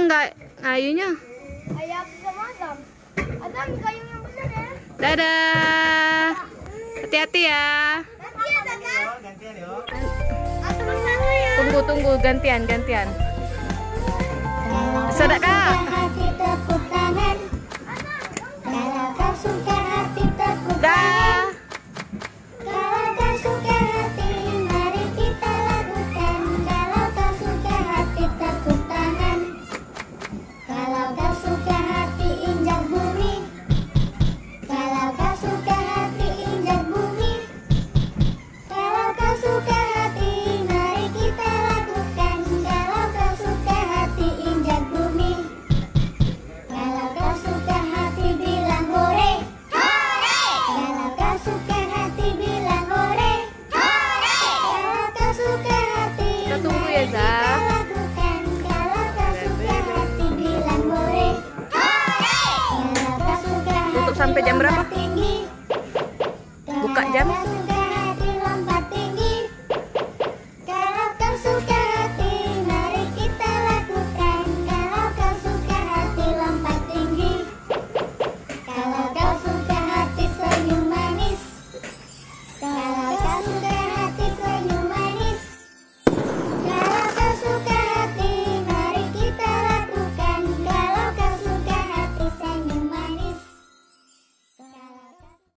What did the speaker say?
nggak kayunya? Ayam sama Adam. Adam kayu yang benar ya. Dadah. Hati-hati ya. Nanti ya Dadah. Gantian yuk. Adam sana ya. Tunggu gantian. Sudah Kak. Hati tepuk tangan. Kalau kau suka hati tepuk Dah. Kalau kau suka hati, mari kita lakukan. Kalau kau suka hati, tepuk tangan. Kalau kau suka hati, injak bumi. Kalau kau suka hati, injak bumi. Kalau kau suka hati, mari kita lakukan. Kalau kau suka hati, injak bumi. Kalau kau suka hati, bilang hore. Kalau kau suka hati, bilang hore. Kalau kau suka hati, Kita tunggu ya, mari Zah. kita lakukan. Kalau kau suka hati, bilang hore. Kalau kau suka Tutup hati, sampai jam berapa? lompat